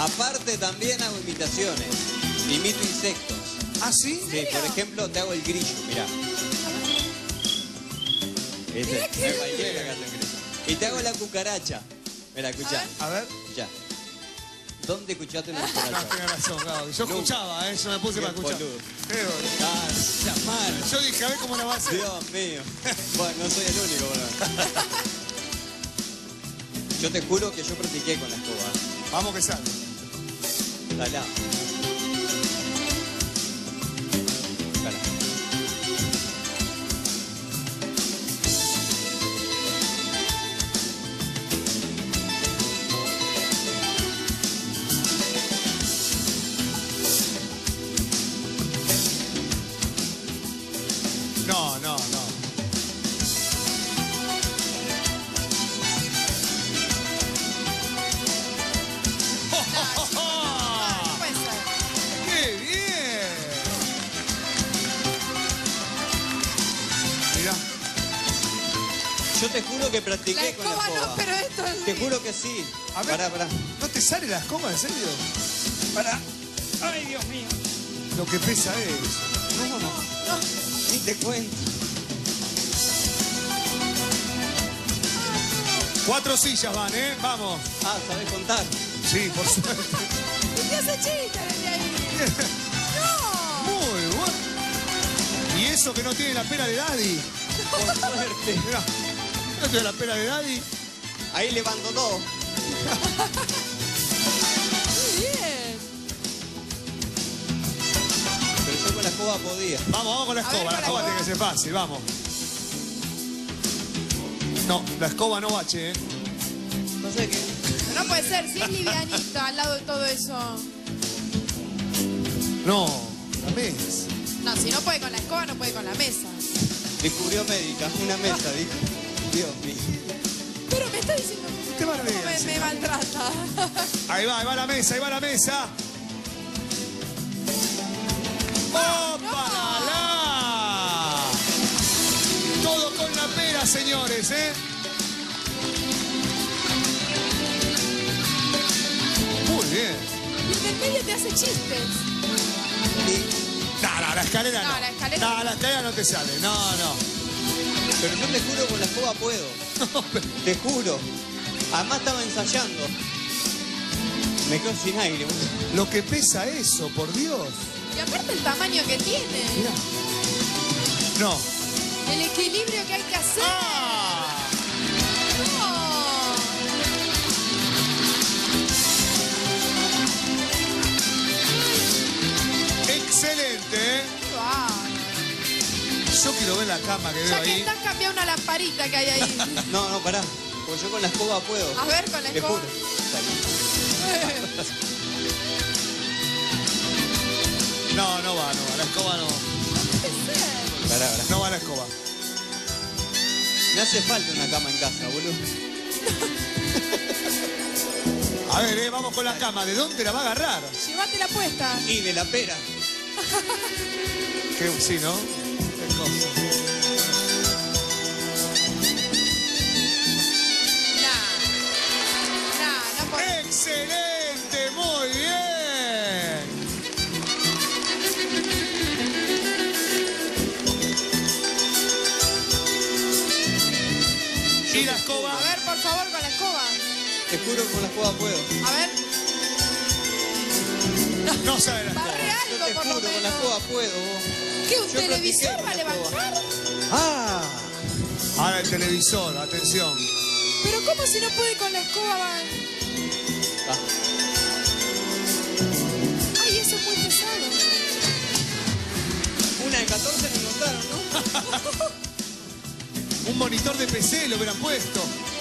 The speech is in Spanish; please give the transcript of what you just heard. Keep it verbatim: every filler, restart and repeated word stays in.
Aparte también hago imitaciones. Imito insectos. ¿Ah, sí? Sí, por ejemplo, te hago el grillo, mirá. Este, me bailé la gata grillo. Y te hago la cucaracha. Mirá, escuchá. A ver. Escuchá. ¿Dónde escuchaste una No, cucaracha? tenés razón, Gaby. Yo No. escuchaba, ¿eh? Yo me puse Qué para escuchar. boludo. Qué boludo. Ah, llamar. Yo dije, a ver cómo la va a hacer. Dios mío. Bueno, no soy el único, ¿verdad? Yo te juro que yo practiqué con la escoba. Vamos que sale. Dale. Espera. No, no, no. ¡Qué bien! Mirá. Yo te juro que practiqué La con la escoba escoba. no, pero esto es... Te juro que sí. A ver. Pará, pará. ¿No te sale la escoba, en serio? Pará. Ay, Dios mío. Lo que pesa es. No, no. Ni te cuento. Cuatro sillas van, ¿eh? Vamos. Ah, ¿sabés contar? Sí, por suerte. ¿Y qué hace chiste desde ahí? ¡No! Muy bueno. Y eso que no tiene la pera de Daddy. Por suerte. Mirá. ¿No tiene la pera de Daddy? Ahí levanto todo. Muy bien. Pero yo con la escoba podía. Vamos, vamos con la A ver, escoba. con La la escoba escoba. tiene que ser fácil, vamos. No, la escoba no bache, ¿eh? No sé qué. No puede ser, si es livianita al lado de todo eso. No, la mesa. No, si no puede con la escoba, no puede con la mesa. Descubrió médica. Una mesa, dijo. Dios mío. Pero me está diciendo Te cómo bardea, me, sí. me maltrata. Ahí va, ahí va la mesa, ahí va la mesa. ¡Opalala! Todo con la pera, señores, ¿eh? Muy bien. Y en el medio te hace chistes. No, no, la escalera no. No, la escalera No, no. la escalera no te sale. No, no. Pero yo te juro con la escoba puedo. No, pero- Te juro. Además estaba ensayando. Me quedo sin aire. boludo. Lo que pesa eso, por Dios. Y aparte el tamaño que tiene. Mirá. No. El equilibrio que hay que hacer. ¡Ah! No. Excelente, ¿eh? Wow. Yo quiero ver la cama que veo Ya que ahí. estás, cambia una lamparita que hay ahí. No, no, pará. Porque yo con la escoba puedo. A ver, con la Te escoba. juro. Dale. No, no va, no va. La escoba no. Pará, pará. No va la escoba. Me hace falta una cama en casa, boludo. A ver, eh, vamos con la cama. ¿De dónde la va a agarrar? Llévate la puesta. Y de la pera. Que sí, ¿no? Qué cosa. No. No, no puede. ¡Excelente! ¡Muy bien! ¿Y la escoba? A ver, por favor, con la escoba. Te juro que con la escoba puedo. A ver. No sabe la Barre escoba. Yo algo, te por juro, lo con la menos. escoba puedo, vos. ¿Qué, un Yo televisor practiqué va a con la escoba. levantar? Ah. Ahora el televisor, atención. Pero ¿cómo si no puede con la escoba? Va? Ah. Ay, eso es muy pesado. Una de catorce me encontraron, ¿no? Un monitor de P C lo hubieran puesto.